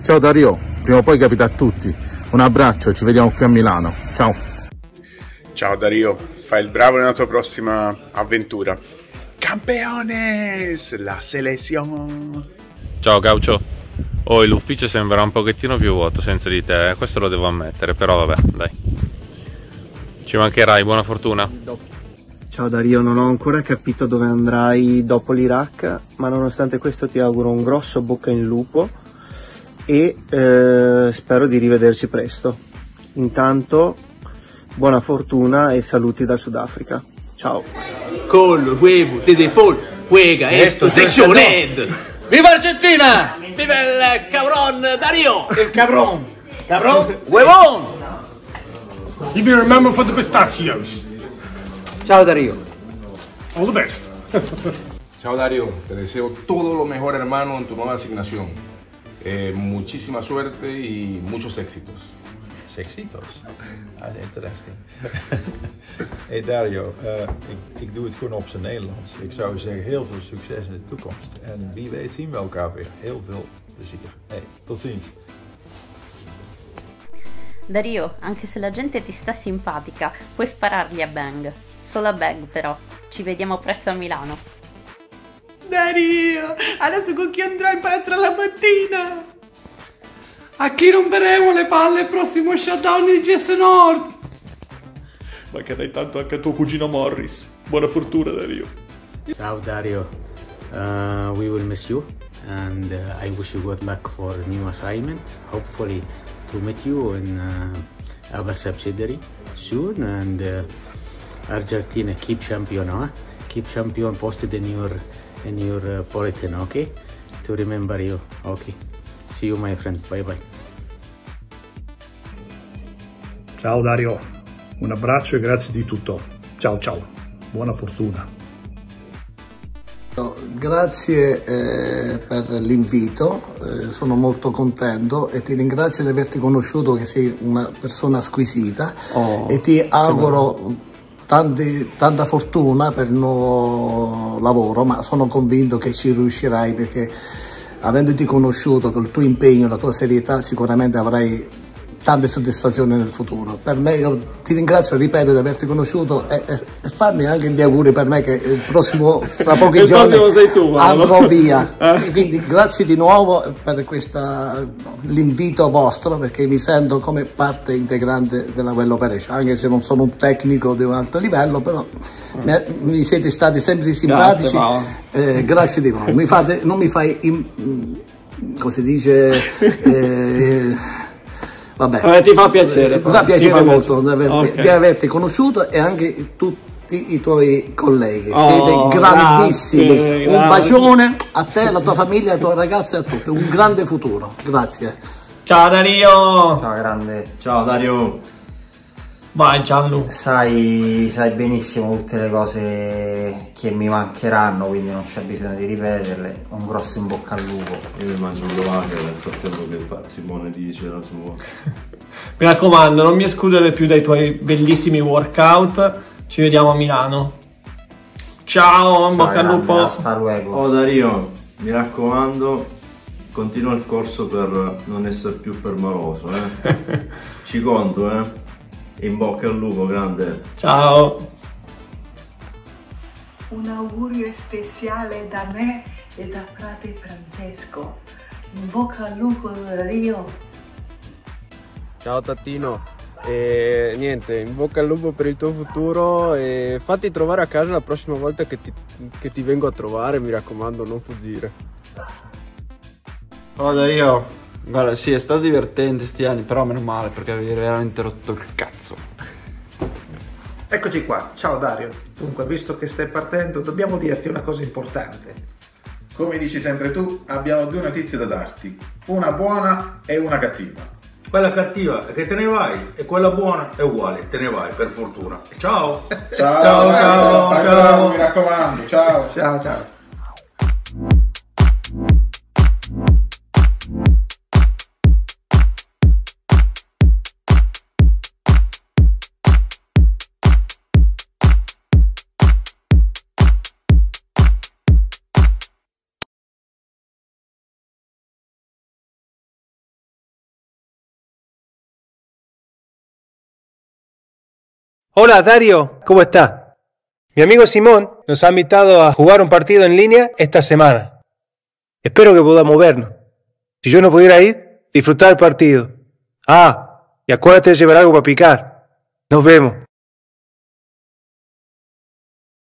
Ciao Dario, prima o poi capita a tutti. Un abbraccio, ci vediamo qui a Milano. Ciao. Ciao Dario, fai il bravo nella tua prossima avventura. Campeones, la selección. Ciao Gaucho. Oh, l'ufficio sembra un pochettino più vuoto senza di te, questo lo devo ammettere, però vabbè, dai. Ci mancherai, buona fortuna. Ciao Dario, non ho ancora capito dove andrai dopo l'Iraq, ma nonostante questo ti auguro un grosso bocca in lupo e spero di rivederci presto. Intanto, buona fortuna e saluti dal Sudafrica. Ciao. Con huevo de fútbol juega esto seccioned. ¡Viva Argentina! ¡Viva el cabrón Darío! El cabrón. Cabrón. ¡Huevón! You be remembered for the pistachios. Ciao Darío. All the best. Chao Darío, te deseo todo lo mejor hermano en tu nueva asignación. Muchísima suerte y muchos éxitos. Éxitos? Interesting. Hey Dario, ik doe het gewoon op zijn Nederlands. Ik zou zeggen heel veel succes in de toekomst. En wie weet zien we elkaar weer. Heel veel plezier. Hey, tot ziens. Dario, anche se la gente ti sta simpatica, puoi sparargli a Bang. Solo a Bang però. Ci vediamo presto a Milano. Dario, adesso con chi andrai in palestra la mattina? A chi romperemo le palle il prossimo shutdown di GS Nord? Mancherai tanto anche a tuo cugino Morris. Buona fortuna Dario. Ciao Dario, we will miss you and I wish you good luck for new assignment. Hopefully to meet you in our subsidiary soon and Argentina keep champion, huh? Keep champion posted in your bulletin, okay? To remember you, okay? See you my friend, bye bye. Ciao Dario, un abbraccio e grazie di tutto. Ciao ciao, buona fortuna. Grazie per l'invito, sono molto contento e ti ringrazio di averti conosciuto, che sei una persona squisita e ti auguro tanta fortuna per il nuovo lavoro, ma sono convinto che ci riuscirai perché avendoti conosciuto col tuo impegno, la tua serietà, sicuramente avrai tante soddisfazioni nel futuro. Per me, io ti ringrazio, ripeto, di averti conosciuto e farmi anche gli auguri per me che il prossimo, fra pochi giorni, sei tu, andrò via. Quindi grazie di nuovo per l'invito vostro, perché mi sento come parte integrante della Well Operation, anche se non sono un tecnico di un alto livello, però mi siete stati sempre simpatici. Grazie di nuovo. Non mi fai, come si dice... Vabbè, ti fa piacere. Mi fa piacere molto di averti conosciuto e anche tutti i tuoi colleghi. Siete grandissimi. Un bacione a te, alla tua famiglia, alla tua ragazza e a tutti. Un grande futuro. Grazie. Ciao Dario. Ciao grande. Ciao Dario. Vai Gianlu. Sai benissimo tutte le cose che mi mancheranno, quindi non c'è bisogno di ripeterle. Un grosso in bocca al lupo. Io mi mangio un lovacchio nel frattempo che Simone dice la sua. Mi raccomando, non mi escludere più dai tuoi bellissimi workout. Ci vediamo a Milano. Ciao, in bocca al lupo. Hasta luego. Oh Dario, mi raccomando, continua il corso per non essere più permaloso, Ci conto, In bocca al lupo, grande. Ciao. Un augurio speciale da me e da frate Francesco. In bocca al lupo Dario. Ciao Tattino. E niente, in bocca al lupo per il tuo futuro e fatti trovare a casa la prossima volta che ti vengo a trovare, mi raccomando, non fuggire. Oh Dario. Guarda, sì, è stato divertente sti anni, però meno male perché avevi veramente rotto il cazzo. Eccoci qua, ciao Dario. Dunque, visto che stai partendo, dobbiamo dirti una cosa importante. Come dici sempre tu, abbiamo due notizie da darti, una buona e una cattiva. Quella cattiva è che te ne vai e quella buona è uguale, te ne vai per fortuna. Ciao! Ciao, mi raccomando, ciao! Ciao. Hola Dario, ¿cómo estás? Mi amigo Simón nos ha invitado a jugar un partido en línea esta semana. Espero que podamos vernos. Si yo no pudiera ir, disfrutar el partido. Ah, y acuérdate de llevar algo para picar. Nos vemos.